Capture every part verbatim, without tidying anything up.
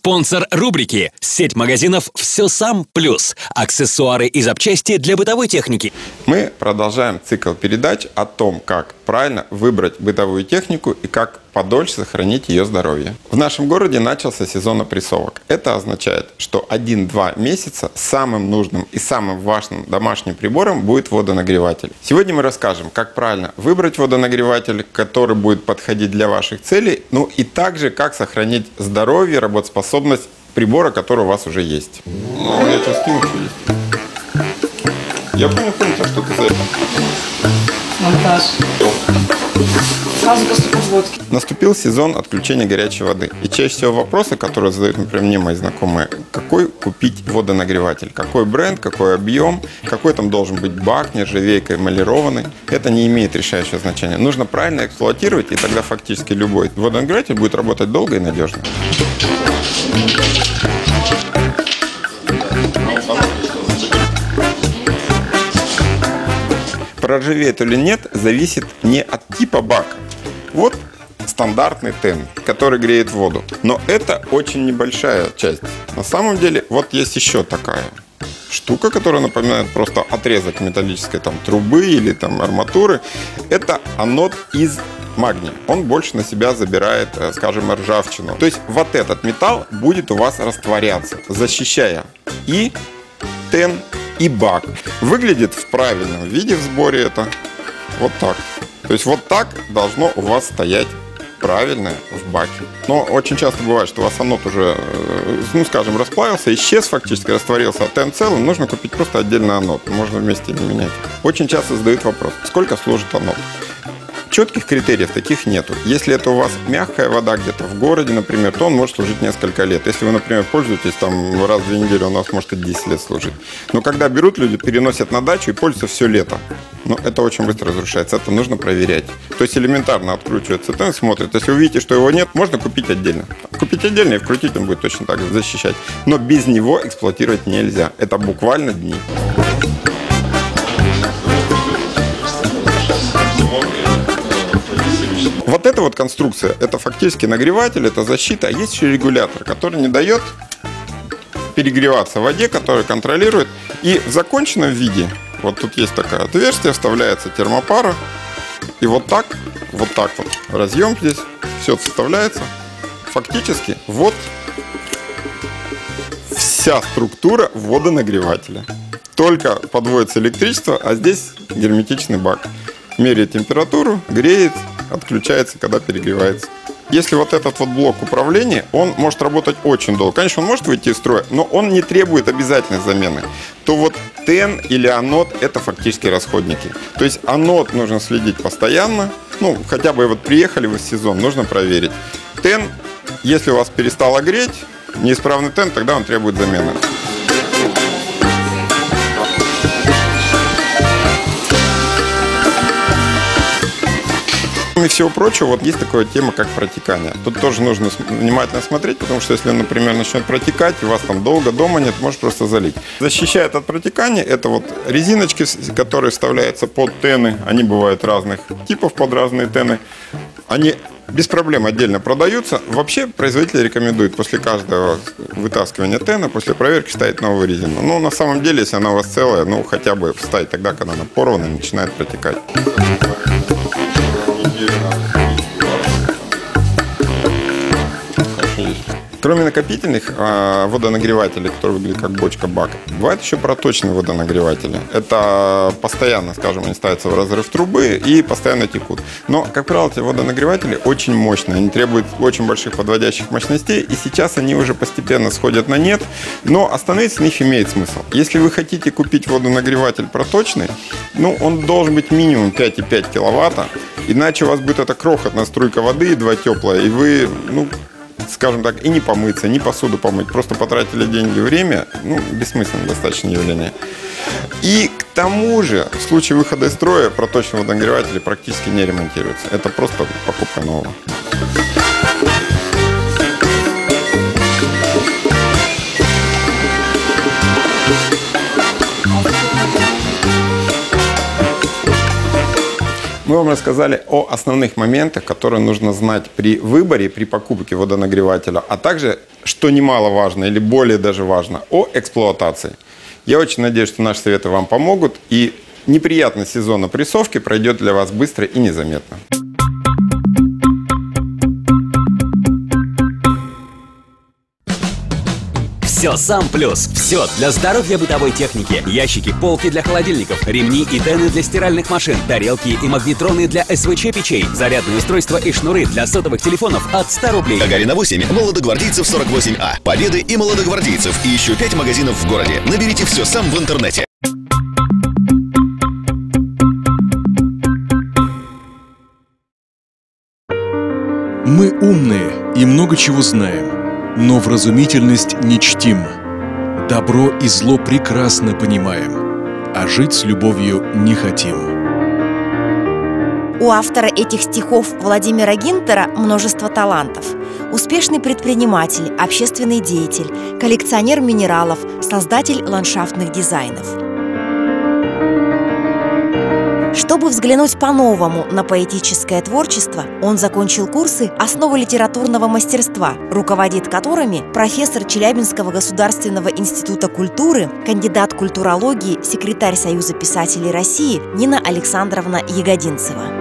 Спонсор рубрики – сеть магазинов «Все сам плюс». Аксессуары и запчасти для бытовой техники. Мы продолжаем цикл передач о том, как правильно выбрать бытовую технику и как подольше сохранить ее здоровье. В нашем городе начался сезон опрессовок. Это означает, что один-два месяца самым нужным и самым важным домашним прибором будет водонагреватель. Сегодня мы расскажем, как правильно выбрать водонагреватель, который будет подходить для ваших целей, ну и также как сохранить здоровье, работоспособность прибора, который у вас уже есть. Ну, я сейчас скину, что есть. Я понял, понял, что ты за это. Монтаж. Сразу после подводки. Наступил сезон отключения горячей воды. И чаще всего вопросы, которые задают, например, мне мои знакомые, какой купить водонагреватель, какой бренд, какой объем, какой там должен быть бак, нержавейка, эмалированный. Это не имеет решающего значения. Нужно правильно эксплуатировать, и тогда фактически любой водонагреватель будет работать долго и надежно. Проржавеет или нет, зависит не от типа бака. Вот стандартный тен, который греет воду. Но это очень небольшая часть. На самом деле, вот есть еще такая штука, которая напоминает просто отрезок металлической там трубы или там арматуры. Это анод из магния. Он больше на себя забирает, скажем, ржавчину. То есть вот этот металл будет у вас растворяться, защищая и тен, и бак. Выглядит в правильном виде в сборе это вот так. То есть вот так должно у вас стоять правильное в баке. Но очень часто бывает, что у вас анод уже, ну скажем, расплавился, исчез фактически, растворился, а тен целым, нужно купить просто отдельный анод. Можно вместе не менять. Очень часто задают вопрос, сколько служит анод? Четких критериев таких нету. Если это у вас мягкая вода где-то в городе, например, то он может служить несколько лет. Если вы, например, пользуетесь там раз в две недели, он у вас может и десять лет служить. Но когда берут люди, переносят на дачу и пользуются все лето. Но это очень быстро разрушается, это нужно проверять. То есть элементарно откручивается тен, смотрит. Если вы видите, что его нет, можно купить отдельно. Купить отдельно и вкрутить, он будет точно так же защищать. Но без него эксплуатировать нельзя. Это буквально дни. Вот эта вот конструкция, это фактически нагреватель, это защита, а есть еще регулятор, который не дает перегреваться в воде, который контролирует. И в законченном виде, вот тут есть такое отверстие, вставляется термопара, и вот так, вот так вот разъем здесь, все вставляется. Фактически вот вся структура водонагревателя. Только подводится электричество, а здесь герметичный бак. Меряет температуру, греет, отключается, когда перегревается. Если вот этот вот блок управления, он может работать очень долго. Конечно, он может выйти из строя, но он не требует обязательной замены. То вот тен или анод – это фактически расходники. То есть анод нужно следить постоянно. Ну, хотя бы вот приехали вы в сезон, нужно проверить. Тен, если у вас перестало греть, неисправный тен, тогда он требует замены. Кроме всего прочего, вот есть такая тема, как протекание. Тут тоже нужно внимательно смотреть, потому что если, например, начнет протекать, и у вас там долго дома нет, может просто залить. Защищает от протекания это вот резиночки, которые вставляются под тены. Они бывают разных типов под разные тены. Они без проблем отдельно продаются. Вообще производитель рекомендует после каждого вытаскивания тена, после проверки ставить новую резину. Но на самом деле, если она у вас целая, ну хотя бы вставить тогда, когда она порвана и начинает протекать. Кроме накопительных э, водонагревателей, которые выглядят как бочка бак, бывают еще проточные водонагреватели. Это постоянно, скажем, они ставятся в разрыв трубы и постоянно текут. Но, как правило, эти водонагреватели очень мощные, они требуют очень больших подводящих мощностей, и сейчас они уже постепенно сходят на нет, но остановиться на них имеет смысл. Если вы хотите купить водонагреватель проточный, ну, он должен быть минимум пять и пять киловатта, иначе у вас будет эта крохотная струйка воды, едва теплая, и вы, ну, скажем так, и не помыться, не посуду помыть. Просто потратили деньги и время. Ну, бессмысленное достаточно явление. И к тому же, в случае выхода из строя, проточные водонагреватели практически не ремонтируются. Это просто покупка нового. Мы вам рассказали о основных моментах, которые нужно знать при выборе, при покупке водонагревателя, а также, что немаловажно или более даже важно, о эксплуатации. Я очень надеюсь, что наши советы вам помогут, и неприятный сезон опрессовки пройдет для вас быстро и незаметно. Все сам плюс. Все для здоровья бытовой техники. Ящики, полки для холодильников, ремни и тены для стиральных машин, тарелки и магнитроны для эс вэ че печей, зарядные устройства и шнуры для сотовых телефонов от ста рублей. Гагарина восемь, Молодогвардейцев сорок восемь А, Победы и Молодогвардейцев. И еще пять магазинов в городе. Наберите все сам в интернете. Мы умные и много чего знаем, но вразумительность не чтим. Добро и зло прекрасно понимаем, а жить с любовью не хотим. У автора этих стихов Владимира Гинтера множество талантов. Успешный предприниматель, общественный деятель, коллекционер минералов, создатель ландшафтных дизайнов. Чтобы взглянуть по-новому на поэтическое творчество, он закончил курсы «Основы литературного мастерства», руководит которыми профессор Челябинского государственного института культуры, кандидат культурологии, секретарь Союза писателей России Нина Александровна Ягодинцева.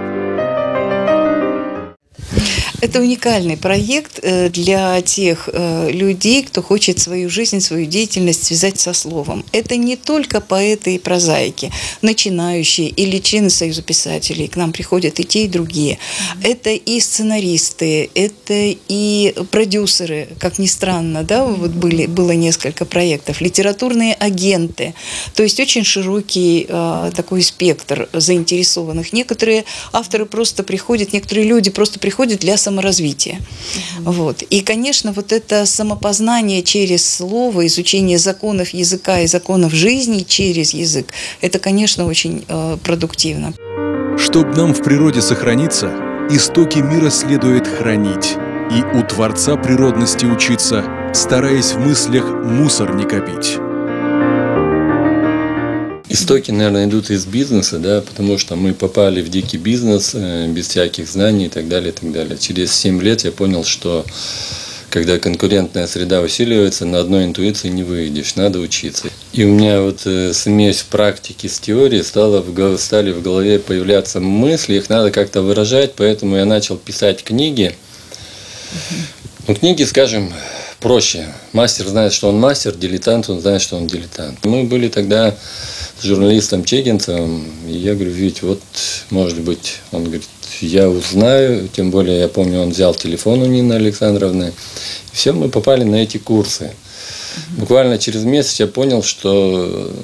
Это уникальный проект для тех людей, кто хочет свою жизнь, свою деятельность связать со словом. Это не только поэты и прозаики, начинающие или члены Союза писателей, к нам приходят и те, и другие. Это и сценаристы, это и продюсеры, как ни странно, да, вот были, было несколько проектов, литературные агенты, то есть очень широкий такой спектр заинтересованных. Некоторые авторы просто приходят, некоторые люди просто приходят для саморазвития. саморазвития. Mm-hmm. Вот. И, конечно, вот это самопознание через слово, изучение законов языка и законов жизни через язык, это, конечно, очень э, продуктивно. Чтоб нам в природе сохраниться, истоки мира следует хранить и у Творца природности учиться, стараясь в мыслях мусор не копить. Истоки, наверное, идут из бизнеса, да, потому что мы попали в дикий бизнес э, без всяких знаний и так далее, и так далее. Через семь лет я понял, что когда конкурентная среда усиливается, на одной интуиции не выйдешь, надо учиться. И у меня вот э, смесь практики с теорией стала в, стали в голове появляться мысли, их надо как-то выражать, поэтому я начал писать книги. Ну, книги, скажем, проще. Мастер знает, что он мастер, дилетант, он знает, что он дилетант. Мы были тогда с журналистом Чегинцевым, и я говорю: Вить, вот, может быть, он говорит, я узнаю, тем более, я помню, он взял телефон у Нины Александровны, и все, мы попали на эти курсы. Mm-hmm. Буквально через месяц я понял, что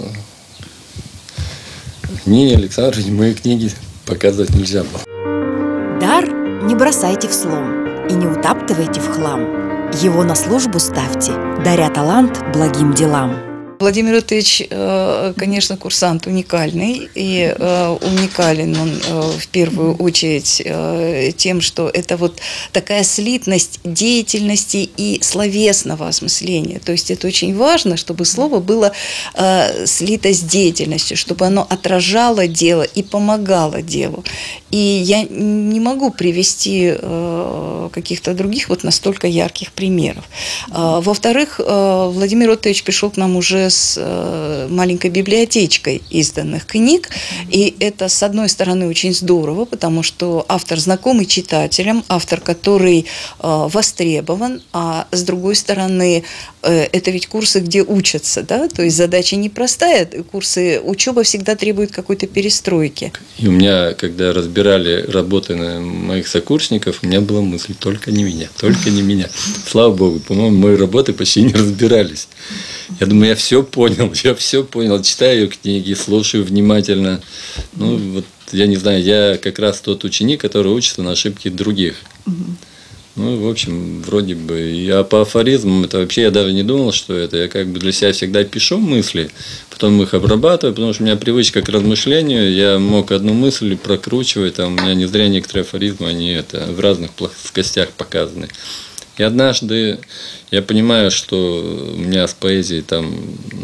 Нине Александровне мои книги показывать нельзя было. Дар не бросайте в слом и не утаптывайте в хлам. Его на службу ставьте, даря талант благим делам. Владимир Ильич, конечно, курсант уникальный, и уникален он в первую очередь тем, что это вот такая слитность деятельности и словесного осмысления. То есть это очень важно, чтобы слово было слито с деятельностью, чтобы оно отражало дело и помогало делу. И я не могу привести каких-то других вот настолько ярких примеров. Во-вторых, Владимир Ильич пришел к нам уже с маленькой библиотечкой изданных книг, и это, с одной стороны, очень здорово, потому что автор знакомый читателям, автор, который востребован, а с другой стороны, это ведь курсы, где учатся, да, то есть задача непростая, курсы, учеба всегда требует какой-то перестройки. И у меня, когда разбирали работы моих сокурсников, у меня была мысль: только не меня, только не меня. Слава Богу, по-моему, мои работы почти не разбирались. Я думаю, я все понял, я все понял, читаю книги, слушаю внимательно. Ну, вот, я не знаю, я как раз тот ученик, который учится на ошибки других. Ну, в общем, вроде бы. Я по афоризмам, это вообще я даже не думал, что это. Я как бы для себя всегда пишу мысли, потом их обрабатываю, потому что у меня привычка к размышлению. Я мог одну мысль прокручивать, там, у меня не зря некоторые афоризмы, они это в разных плоскостях показаны. И однажды я понимаю, что у меня с поэзией там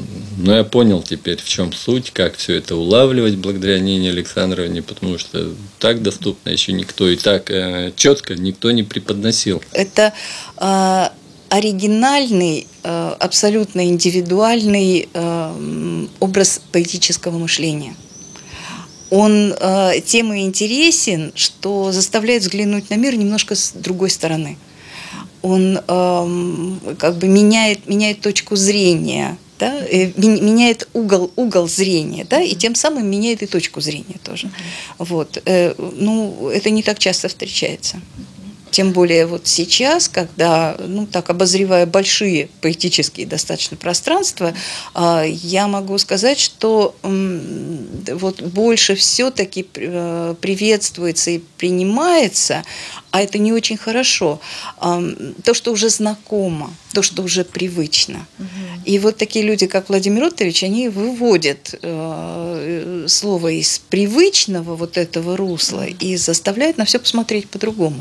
Но я понял теперь, в чем суть, как все это улавливать благодаря Нине Александровне, потому что так доступно еще никто и так э, четко никто не преподносил. Это э, оригинальный, э, абсолютно индивидуальный э, образ поэтического мышления. Он э, тем и интересен, что заставляет взглянуть на мир немножко с другой стороны. Он э, как бы меняет, меняет точку зрения, да, меняет угол, угол зрения, да, и тем самым меняет и точку зрения тоже. Вот. Э, ну, это не так часто встречается. Тем более вот сейчас, когда, ну так, обозревая большие поэтические достаточно пространства, я могу сказать, что вот больше все-таки приветствуется и принимается, а это не очень хорошо, то, что уже знакомо, то, что уже привычно. Угу. И вот такие люди, как Владимир Оттович, они выводят слово из привычного вот этого русла и заставляют на все посмотреть по-другому.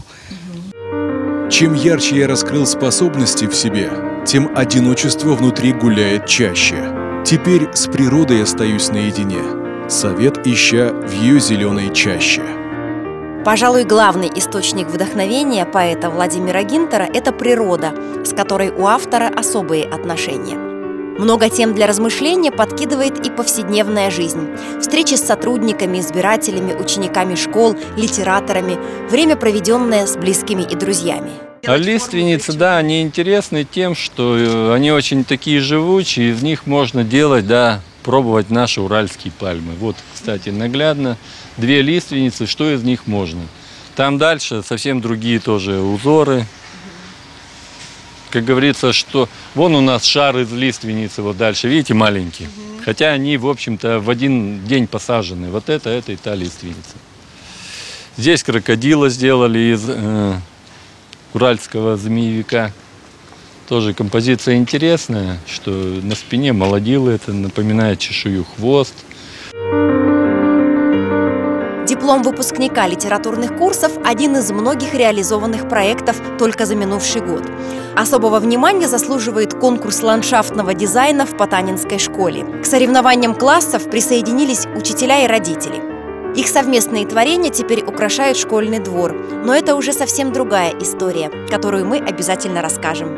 Чем ярче я раскрыл способности в себе, тем одиночество внутри гуляет чаще. Теперь с природой остаюсь наедине. Совет ища в ее зеленой чаще. Пожалуй, главный источник вдохновения поэта Владимира Гинтера – это природа, с которой у автора особые отношения. Много тем для размышления подкидывает и повседневная жизнь. Встречи с сотрудниками, избирателями, учениками школ, литераторами, время, проведенное с близкими и друзьями. А лиственницы, да, они интересны тем, что они очень такие живучие, из них можно делать, да, пробовать наши уральские пальмы. Вот, кстати, наглядно, две лиственницы, что из них можно. Там дальше совсем другие тоже узоры. Как говорится, что вон у нас шар из лиственницы, вот дальше, видите, маленький. Угу. Хотя они, в общем-то, в один день посажены. Вот это, это и та лиственница. Здесь крокодила сделали из э, уральского змеевика. Тоже композиция интересная, что на спине молодилы, это напоминает чешую хвост. Диплом выпускника литературных курсов – один из многих реализованных проектов только за минувший год. Особого внимания заслуживает конкурс ландшафтного дизайна в Потанинской школе. К соревнованиям классов присоединились учителя и родители. Их совместные творения теперь украшают школьный двор. Но это уже совсем другая история, которую мы обязательно расскажем.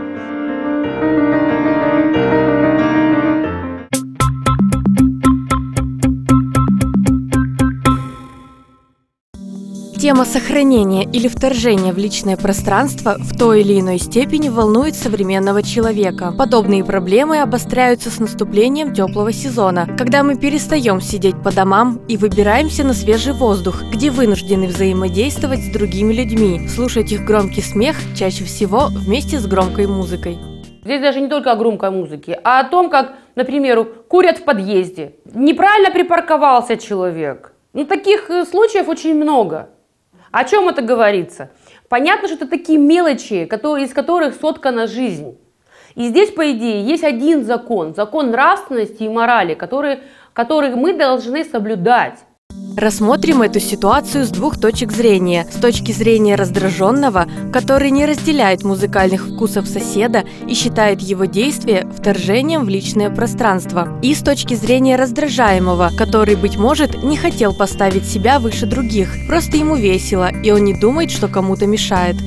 Тема сохранения или вторжения в личное пространство в той или иной степени волнует современного человека. Подобные проблемы обостряются с наступлением теплого сезона, когда мы перестаем сидеть по домам и выбираемся на свежий воздух, где вынуждены взаимодействовать с другими людьми, слушать их громкий смех, чаще всего вместе с громкой музыкой. Здесь даже не только о громкой музыке, а о том, как, например, курят в подъезде. Неправильно припарковался человек. Ну, таких случаев очень много. О чем это говорится? Понятно, что это такие мелочи, которые, из которых соткана жизнь. И здесь, по идее, есть один закон, закон нравственности и морали, который, который мы должны соблюдать. Рассмотрим эту ситуацию с двух точек зрения. С точки зрения раздраженного, который не разделяет музыкальных вкусов соседа и считает его действия вторжением в личное пространство. И с точки зрения раздражаемого, который, быть может, не хотел поставить себя выше других. Просто ему весело, и он не думает, что кому-то мешает.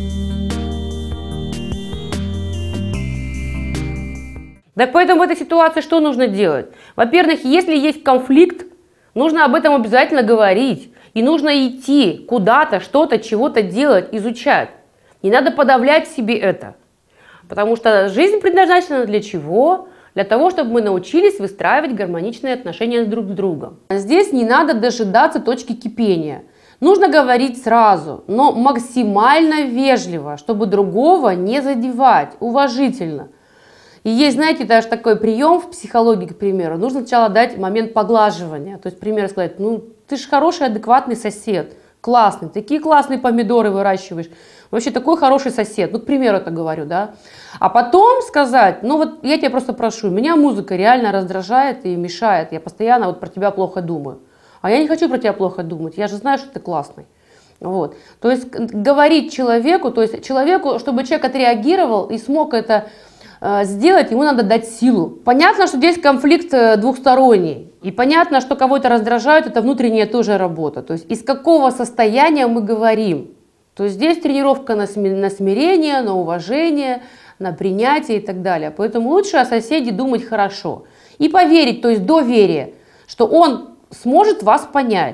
Так поэтому в этой ситуации что нужно делать? Во-первых, если есть конфликт, нужно об этом обязательно говорить. И нужно идти куда-то, что-то, чего-то делать, изучать. Не надо подавлять в себе это. Потому что жизнь предназначена для чего? Для того, чтобы мы научились выстраивать гармоничные отношения друг с другом. Здесь не надо дожидаться точки кипения. Нужно говорить сразу, но максимально вежливо, чтобы другого не задевать, уважительно. И есть, знаете, даже такой прием в психологии, к примеру. Нужно сначала дать момент поглаживания. То есть, к примеру, сказать, ну, ты же хороший, адекватный сосед, классный, такие классные помидоры выращиваешь. Вообще такой хороший сосед. Ну, к примеру, это говорю, да. А потом сказать, ну, вот я тебя просто прошу, меня музыка реально раздражает и мешает. Я постоянно вот про тебя плохо думаю. А я не хочу про тебя плохо думать, я же знаю, что ты классный. Вот. То есть, говорить человеку, то есть человеку, чтобы человек отреагировал и смог это э, сделать, ему надо дать силу. Понятно, что здесь конфликт двухсторонний. И понятно, что кого-то раздражают, это внутренняя тоже работа. То есть из какого состояния мы говорим. То есть здесь тренировка на смирение, на уважение, на принятие и так далее. Поэтому лучше о соседе думать хорошо. И поверить, то есть доверие, что он сможет вас понять.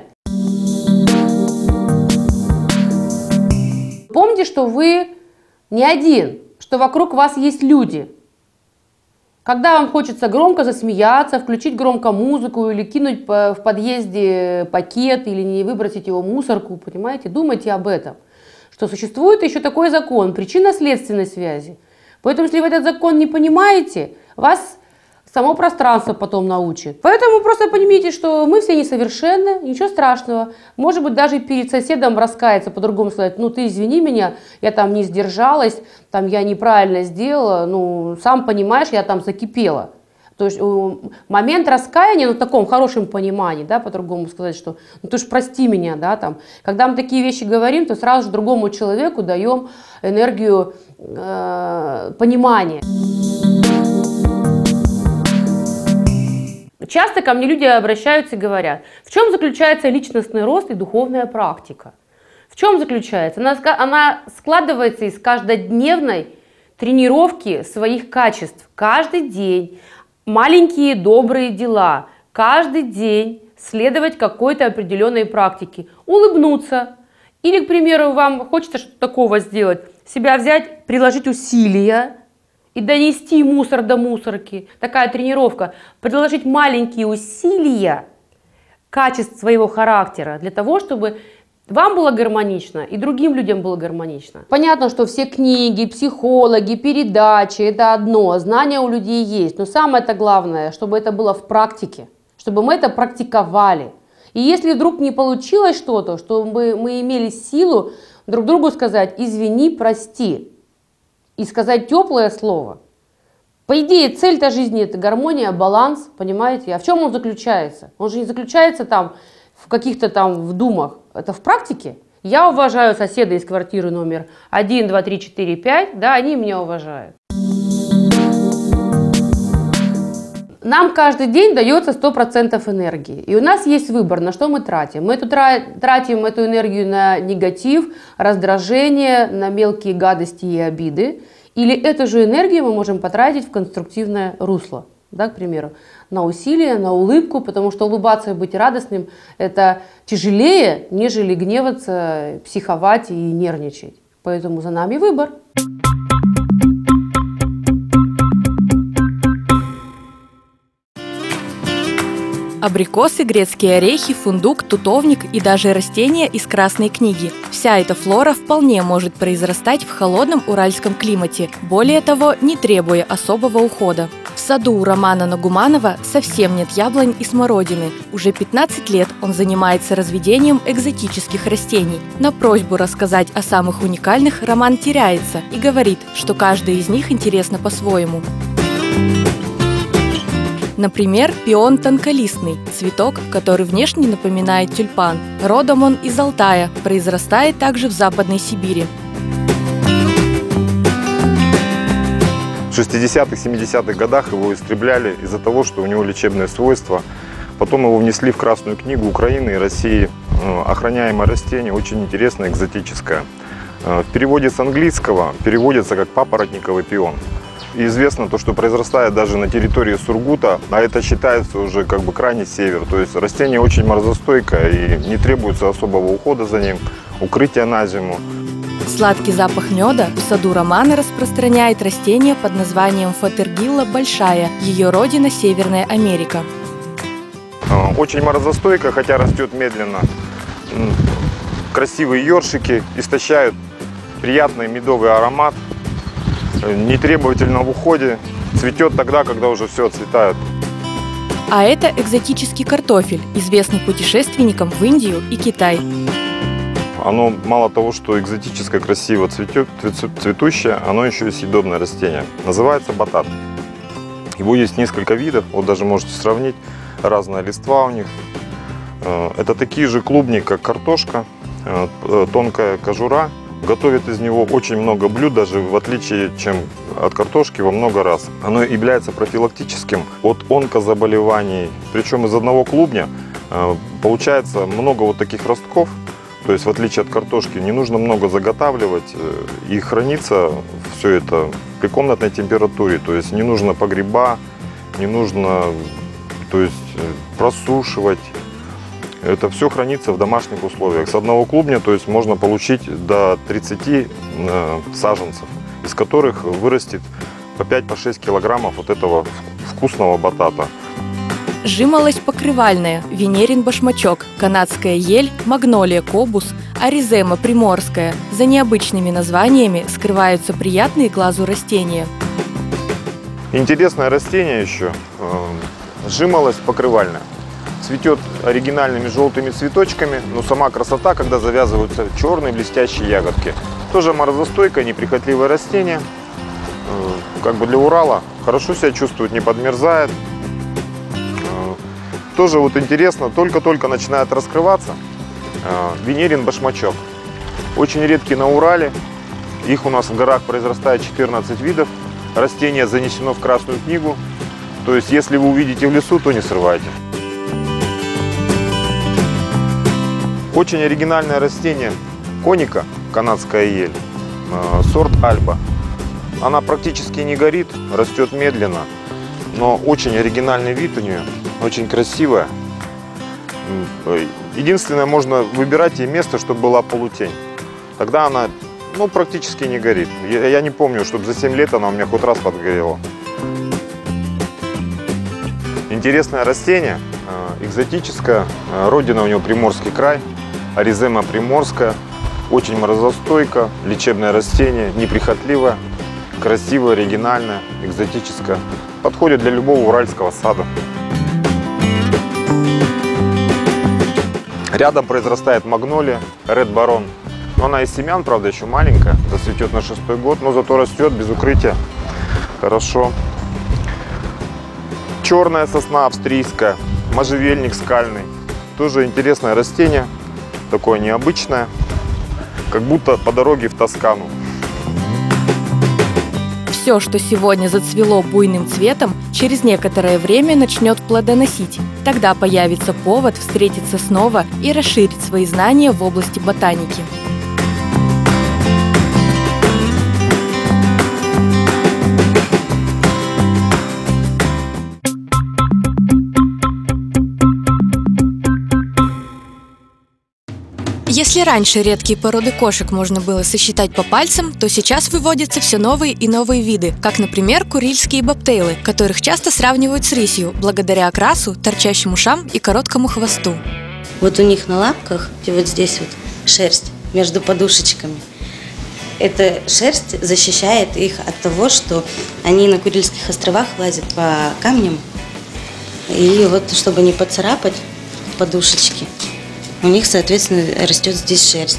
Помните, что вы не один, что вокруг вас есть люди. Когда вам хочется громко засмеяться, включить громко музыку или кинуть в подъезде пакет или не выбросить его в мусорку, понимаете, думайте об этом. Что существует еще такой закон причинно-следственной связи. Поэтому, если вы этот закон не понимаете, вас само пространство потом научит. Поэтому просто поймите, что мы все несовершенны, ничего страшного. Может быть, даже перед соседом раскаяться, по-другому сказать, ну ты извини меня, я там не сдержалась, там я неправильно сделала, ну сам понимаешь, я там закипела. То есть момент раскаяния, ну в таком хорошем понимании, да, по-другому сказать, что ну ты ж прости меня, да, там. Когда мы такие вещи говорим, то сразу же другому человеку даем энергию э, понимания. Часто ко мне люди обращаются и говорят, в чем заключается личностный рост и духовная практика? В чем заключается? Она, она складывается из каждодневной тренировки своих качеств. Каждый день маленькие добрые дела, каждый день следовать какой-то определенной практике. Улыбнуться. Или, к примеру, вам хочется что-то такого сделать, себя взять, приложить усилия, и донести мусор до мусорки. Такая тренировка. Приложить маленькие усилия качеств своего характера для того, чтобы вам было гармонично и другим людям было гармонично. Понятно, что все книги, психологи, передачи – это одно. Знания у людей есть. Но самое-то главное, чтобы это было в практике. Чтобы мы это практиковали. И если вдруг не получилось что-то, чтобы мы имели силу друг другу сказать «извини, прости». И сказать теплое слово. По идее, цель-то жизни – это гармония, баланс, понимаете? А в чем он заключается? Он же не заключается там в каких-то там в думах. Это в практике. Я уважаю соседа из квартиры номер один, два, три, четыре, пять, да, они меня уважают. Нам каждый день дается сто процентов энергии. И у нас есть выбор, на что мы тратим. Мы эту, тратим эту энергию на негатив, раздражение, на мелкие гадости и обиды. Или эту же энергию мы можем потратить в конструктивное русло. Да, к примеру, на усилие, на улыбку, потому что улыбаться и быть радостным – это тяжелее, нежели гневаться, психовать и нервничать. Поэтому за нами выбор. Абрикосы, грецкие орехи, фундук, тутовник и даже растения из Красной книги. Вся эта флора вполне может произрастать в холодном уральском климате, более того, не требуя особого ухода. В саду у Романа Нагуманова совсем нет яблонь и смородины. Уже пятнадцать лет он занимается разведением экзотических растений. На просьбу рассказать о самых уникальных Роман теряется и говорит, что каждая из них интересна по-своему. Например, пион тонколистный, цветок, который внешне напоминает тюльпан. Родом он из Алтая, произрастает также в Западной Сибири. В шестидесятых-семидесятых годах его истребляли из-за того, что у него лечебные свойства. Потом его внесли в Красную книгу Украины и России. Охраняемое растение, очень интересное, экзотическое. В переводе с английского переводится как папоротниковый пион. И известно то, что произрастает даже на территории Сургута, а это считается уже как бы крайний север. То есть растение очень морозостойкое и не требуется особого ухода за ним, укрытия на зиму. Сладкий запах меда в саду Романа распространяет растение под названием фатергилла большая, ее родина Северная Америка. Очень морозостойкое, хотя растет медленно. Красивые ёршики истощают приятный медовый аромат. Нетребовательно в уходе, цветет тогда, когда уже все отцветает. А это экзотический картофель, известный путешественникам в Индию и Китай. Оно мало того, что экзотическое, красиво цветет, цветущее, оно еще и съедобное растение. Называется батат. Его есть несколько видов, вот даже можете сравнить, разная листва у них. Это такие же клубни, как картошка, тонкая кожура. Готовят из него очень много блюд, даже в отличие чем от картошки во много раз. Оно является профилактическим от онкозаболеваний. Причем из одного клубня получается много вот таких ростков. То есть в отличие от картошки не нужно много заготавливать и хранится все это при комнатной температуре. То есть не нужно погреба, не нужно то есть, просушивать. Это все хранится в домашних условиях. С одного клубня то есть, можно получить до тридцати саженцев, из которых вырастет по пять-шесть килограммов вот этого вкусного батата. Жимолость покрывальная, венерин башмачок, канадская ель, магнолия кобус, аризема приморская. За необычными названиями скрываются приятные глазу растения. Интересное растение еще – жимолость покрывальная. Цветет оригинальными желтыми цветочками, но сама красота, когда завязываются черные блестящие ягодки. Тоже морозостойкое, неприхотливое растение. Как бы для Урала хорошо себя чувствует, не подмерзает. Тоже вот интересно, только-только начинает раскрываться венерин башмачок. Очень редкий на Урале. Их у нас в горах произрастает четырнадцать видов. Растение занесено в Красную книгу. То есть, если вы увидите в лесу, то не срывайте. Очень оригинальное растение коника, канадская ель, сорт Альба. Она практически не горит, растет медленно, но очень оригинальный вид у нее, очень красивая. Единственное, можно выбирать ей место, чтобы была полутень. Тогда она ну, практически не горит. Я, я не помню, чтобы за семь лет она у меня хоть раз подгорела. Интересное растение, экзотическое, родина у него Приморский край. Аризема приморская, очень морозостойко, лечебное растение, неприхотливое, красивое, оригинальное, экзотическое. Подходит для любого уральского сада. Рядом произрастает магнолия, Ред Барон. Но она из семян, правда, еще маленькая, зацветет на шестой год, но зато растет без укрытия. Хорошо. Черная сосна австрийская, можжевельник скальный. Тоже интересное растение. Такое необычное, как будто по дороге в Тоскану. Все, что сегодня зацвело буйным цветом, через некоторое время начнет плодоносить. Тогда появится повод встретиться снова и расширить свои знания в области ботаники. Если раньше редкие породы кошек можно было сосчитать по пальцам, то сейчас выводятся все новые и новые виды, как, например, курильские бобтейлы, которых часто сравнивают с рысью, благодаря окрасу, торчащим ушам и короткому хвосту. Вот у них на лапках, и вот здесь вот шерсть между подушечками. Эта шерсть защищает их от того, что они на Курильских островах лазят по камням, и вот чтобы не поцарапать подушечки, у них, соответственно, растет здесь шерсть.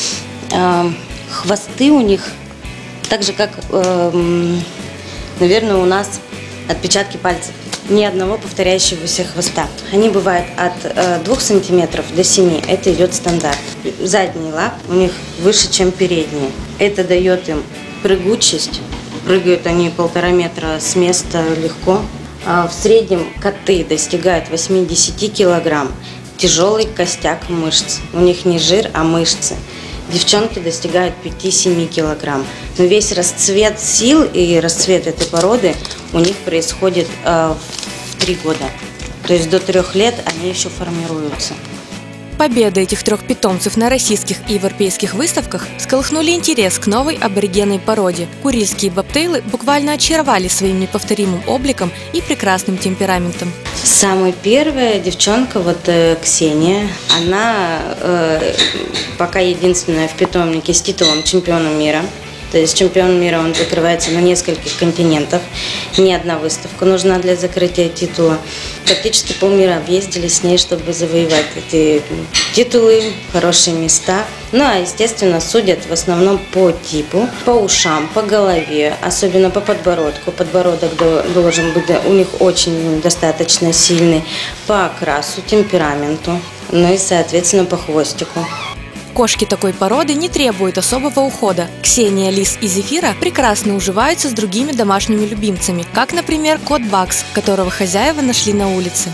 Хвосты у них, так же, как, наверное, у нас отпечатки пальцев. Ни одного повторяющегося хвоста. Они бывают от двух сантиметров до семи. Это идет стандарт. Задние лапы у них выше, чем передние. Это дает им прыгучесть. Прыгают они полтора метра с места легко. В среднем коты достигают восьмидесяти килограмм. Тяжелый костяк мышц. У них не жир, а мышцы. Девчонки достигают пяти-семи килограмм. Но весь расцвет сил и расцвет этой породы у них происходит э, в три года. То есть до трех лет они еще формируются. Победы этих трех питомцев на российских и европейских выставках всколыхнули интерес к новой аборигенной породе. Курильские бобтейлы буквально очаровали своим неповторимым обликом и прекрасным темпераментом. Самая первая девчонка, вот э, Ксения, она э, пока единственная в питомнике с титулом чемпиона мира. То есть чемпион мира, он закрывается на нескольких континентах. Ни одна выставка нужна для закрытия титула. Практически полмира объездили с ней, чтобы завоевать эти титулы, хорошие места. Ну, а, естественно, судят в основном по типу, по ушам, по голове, особенно по подбородку. Подбородок должен быть у них очень достаточно сильный, по окрасу, темпераменту, ну и, соответственно, по хвостику. Кошки такой породы не требуют особого ухода. Ксения, Лис и Зефира прекрасно уживаются с другими домашними любимцами, как, например, кот Бакс, которого хозяева нашли на улице.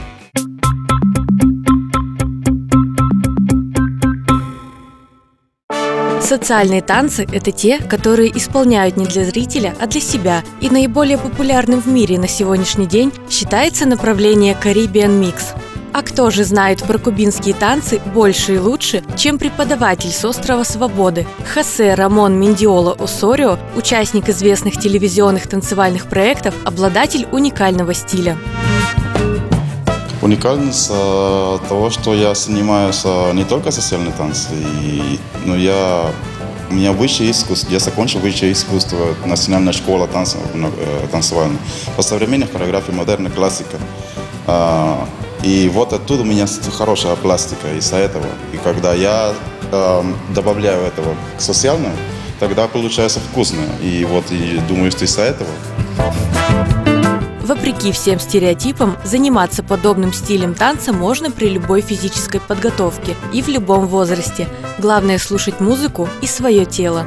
Социальные танцы – это те, которые исполняют не для зрителя, а для себя. И наиболее популярным в мире на сегодняшний день считается направление Caribbean Mix. А кто же знает про кубинские танцы больше и лучше, чем преподаватель с острова Свободы? Хосе Рамон Мендиола Осорио, участник известных телевизионных танцевальных проектов, обладатель уникального стиля. Уникальность э, того, что я занимаюсь э, не только социальными танцами, но я, у меня высшее искусство, я закончил высшее искусство, национальная школа танцев, э, танцевальная, по современной хореографии, модерная классика. Э, и вот оттуда у меня хорошая пластика из-за этого. И когда я э, добавляю этого к социальному, тогда получается вкусно. И вот и думаю, что из-за этого. Вопреки всем стереотипам, заниматься подобным стилем танца можно при любой физической подготовке и в любом возрасте. Главное – слушать музыку и свое тело.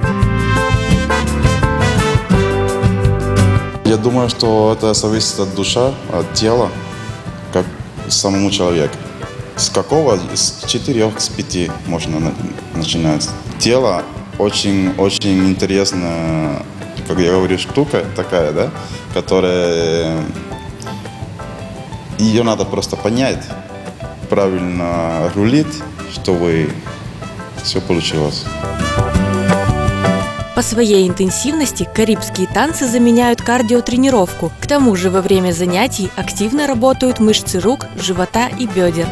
Я думаю, что это зависит от души, от тела, как самому человеку. С какого? С четырех, с пяти можно начинать. Тело очень-очень интересно. Как я говорю, штука такая, да, которая, ее надо просто понять, правильно рулить, чтобы все получилось. По своей интенсивности карибские танцы заменяют кардиотренировку. К тому же во время занятий активно работают мышцы рук, живота и бедер.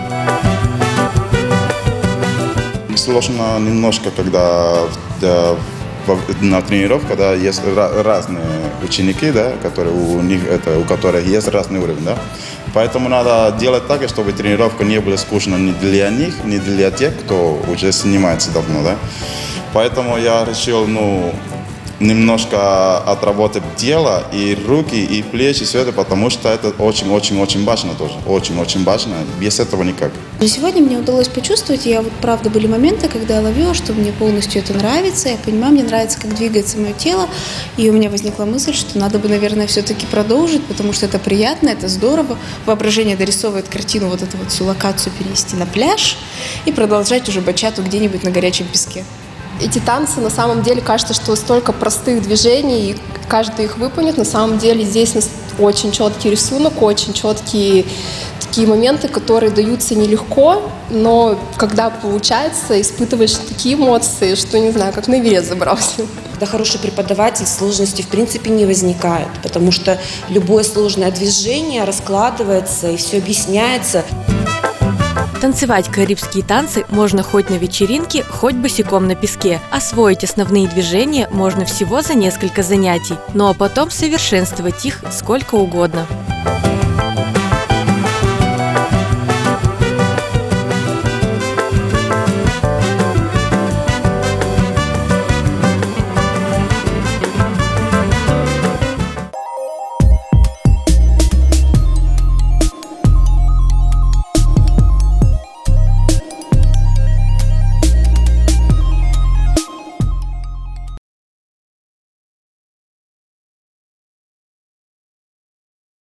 Сложно немножко, когда на тренировке, когда есть разные ученики, да, которые у них это, у которых есть разный уровень, да. Поэтому надо делать так, чтобы тренировка не была скучна ни для них, ни для тех, кто уже занимается давно, да. Поэтому я решил, ну, немножко отработать тело и руки, и плечи, все это, потому что это очень-очень-очень важно тоже. Очень-очень важно. Без этого никак. Сегодня мне удалось почувствовать, я вот, правда, были моменты, когда я ловила, что мне полностью это нравится. Я понимаю, мне нравится, как двигается мое тело. И у меня возникла мысль, что надо бы, наверное, все-таки продолжить, потому что это приятно, это здорово. Воображение дорисовывает картину, вот эту вот всю локацию перенести на пляж и продолжать уже бачату где-нибудь на горячем песке. Эти танцы, на самом деле, кажется, что столько простых движений, и каждый их выполнит. На самом деле здесь очень четкий рисунок, очень четкие такие моменты, которые даются нелегко, но когда получается, испытываешь такие эмоции, что, не знаю, как на Эверест забрался. Когда хороший преподаватель, сложности в принципе не возникает, потому что любое сложное движение раскладывается и все объясняется. Танцевать карибские танцы можно хоть на вечеринке, хоть босиком на песке. Освоить основные движения можно всего за несколько занятий, ну а потом совершенствовать их сколько угодно.